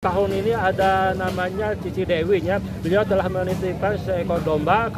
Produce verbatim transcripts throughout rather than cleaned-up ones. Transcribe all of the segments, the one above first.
Tahun ini ada namanya Cici Dewi ya. Beliau telah menitipkan seekor domba.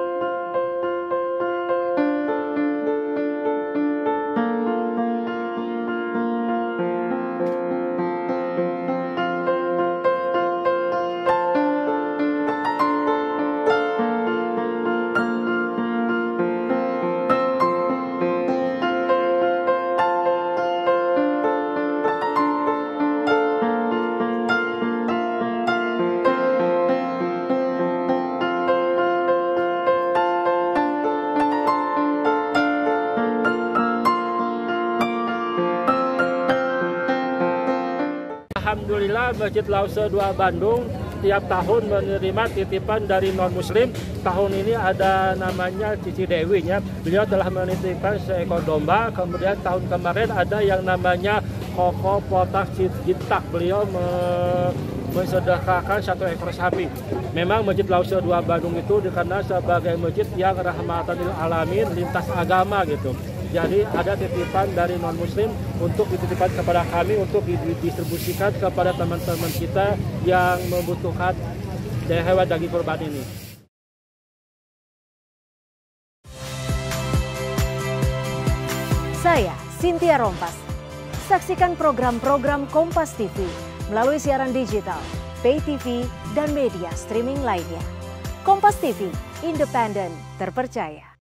Alhamdulillah Masjid Lause dua Bandung tiap tahun menerima titipan dari non-muslim. Tahun ini ada namanya Cici Dewi ya. Beliau telah menitipkan seekor domba. Kemudian tahun kemarin ada yang namanya Koko Potak Jintak. Beliau me mensedekahkan satu ekor sapi. Memang Masjid Lause dua Bandung itu dikenal sebagai masjid yang rahmatan lil alamin, lintas agama gitu. Jadi ada titipan dari non-muslim untuk dititipkan kepada kami untuk didistribusikan kepada teman-teman kita yang membutuhkan hewan daging kurban ini. Saya Cynthia Rompas. Saksikan program-program Kompas T V melalui siaran digital, pay T V, dan media streaming lainnya. Kompas T V, independen, terpercaya.